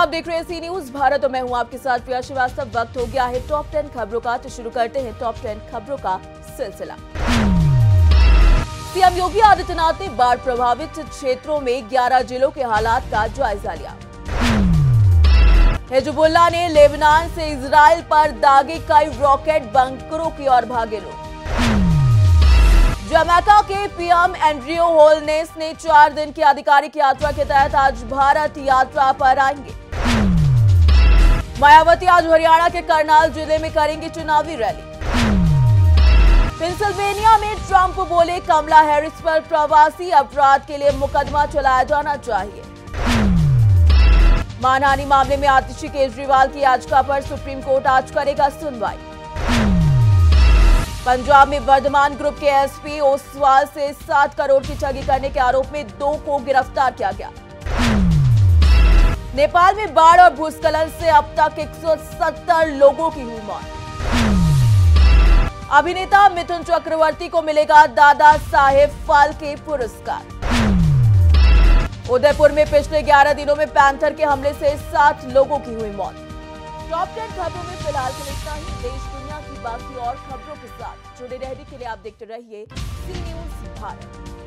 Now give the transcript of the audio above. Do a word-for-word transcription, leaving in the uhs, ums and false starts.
आप देख रहे हैं सी न्यूज भारत और मैं हूं आपके साथ प्रिया श्रीवास्तव। वक्त हो गया है टॉप टेन खबरों का, तो शुरू करते हैं टॉप टेन खबरों का सिलसिला। सीएम योगी आदित्यनाथ ने बाढ़ प्रभावित क्षेत्रों में ग्यारह जिलों के हालात का जायजा लिया। हिजबुल्लाह ने लेबनान से इजराइल पर दागे कई रॉकेट, बंकरों की ओर भागे लोग। जमैका के पीएम एंड्रियो होलनेस ने चार दिन की आधिकारिक यात्रा के तहत आज भारत यात्रा पर आएंगे। मायावती आज हरियाणा के करनाल जिले में करेंगी चुनावी रैली। पेंसिल्वेनिया में ट्रंप बोले कमला हैरिस पर प्रवासी अपराध के लिए मुकदमा चलाया जाना चाहिए। मानहानि मामले में आतिशी केजरीवाल की याचिका पर सुप्रीम कोर्ट आज करेगा सुनवाई। पंजाब में वर्धमान ग्रुप के एसपी ओसवाल से सात करोड़ की ठगी करने के आरोप में दो को गिरफ्तार किया गया। नेपाल में बाढ़ और भूस्खलन से अब तक एक सौ सत्तर लोगों की हुई मौत। अभिनेता मिथुन चक्रवर्ती को मिलेगा दादा साहेब फाल्के पुरस्कार। उदयपुर में पिछले ग्यारह दिनों में पैंथर के हमले से सात लोगों की हुई मौत। टॉप टेन खबरों में फिलहाल के इतना ही। देश दुनिया की बाकी और खबरों के साथ जुड़े रहने के लिए आप देखते रहिए सी न्यूज भारत।